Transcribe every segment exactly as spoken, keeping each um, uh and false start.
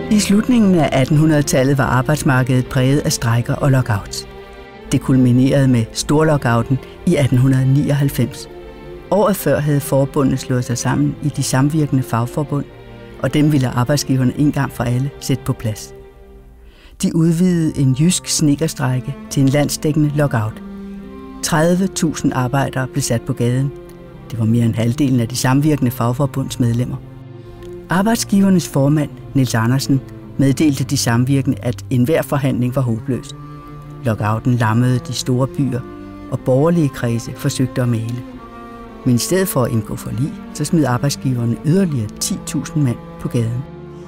I slutningen af attenhundredetallet var arbejdsmarkedet præget af strejker og lockouts. Det kulminerede med storlockouten i atten nioghalvfems. Året før havde forbundene slået sig sammen i de samvirkende fagforbund, og dem ville arbejdsgiverne en gang for alle sætte på plads. De udvidede en jysk snedkerstrejke til en landsdækkende lockout. tredive tusind arbejdere blev sat på gaden. Det var mere end halvdelen af de samvirkende fagforbunds medlemmer. Arbejdsgivernes formand, Niels Andersen, meddelte de samvirkende, at enhver forhandling var håbløs. Lockouten lammede de store byer, og borgerlige kredse forsøgte at mægle. Men i stedet for at indgå forlig, så smed arbejdsgiverne yderligere ti tusind mand på gaden.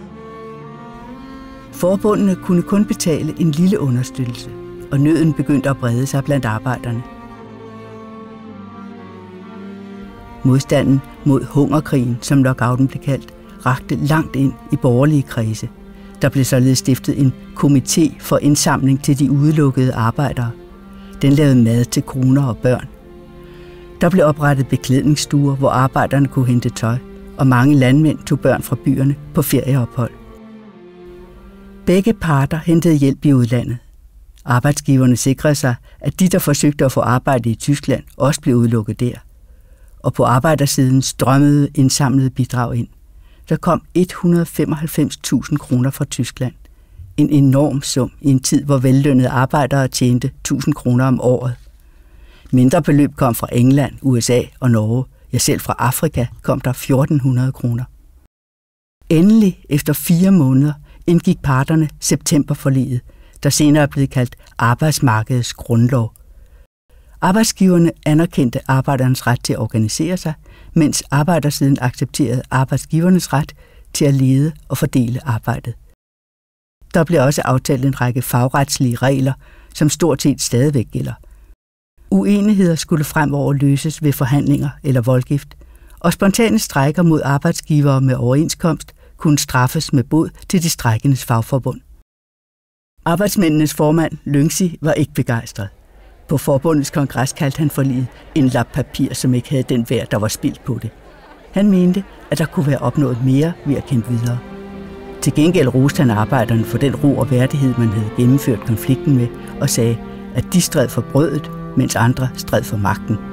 Forbundene kunne kun betale en lille understøttelse, og nøden begyndte at brede sig blandt arbejderne. Modstanden mod hungerkrigen, som lockouten blev kaldt, rakte langt ind i borgerlige kredse. Der blev således stiftet en komité for indsamling til de udelukkede arbejdere. Den lavede mad til koner og børn. Der blev oprettet beklædningsstuer, hvor arbejderne kunne hente tøj, og mange landmænd tog børn fra byerne på ferieophold. Begge parter hentede hjælp i udlandet. Arbejdsgiverne sikrede sig, at de, der forsøgte at få arbejde i Tyskland, også blev udelukket der. Og på arbejdersiden strømmede indsamlede bidrag ind. Der kom et hundrede og femoghalvfems tusind kroner fra Tyskland. En enorm sum i en tid, hvor vellønnede arbejdere tjente tusind kroner om året. Mindre beløb kom fra England, U S A og Norge. Ja, selv fra Afrika kom der fjorten hundrede kroner. Endelig, efter fire måneder, indgik parterne septemberforliget, der senere blev kaldt arbejdsmarkedets grundlov. Arbejdsgiverne anerkendte arbejdernes ret til at organisere sig, mens arbejdersiden accepterede arbejdsgivernes ret til at lede og fordele arbejdet. Der blev også aftalt en række fagretslige regler, som stort set stadigvæk gælder. Uenigheder skulle fremover løses ved forhandlinger eller voldgift, og spontane strejker mod arbejdsgivere med overenskomst kunne straffes med bod til de strejkendes fagforbund. Arbejdsmændenes formand, Lyngsi, var ikke begejstret. På forbundets kongres kaldte han forliget en lap papir, som ikke havde den værd, der var spildt på det. Han mente, at der kunne være opnået mere ved at kæmpe videre. Til gengæld roste han arbejderne for den ro og værdighed, man havde gennemført konflikten med, og sagde, at de stred for brødet, mens andre stred for magten.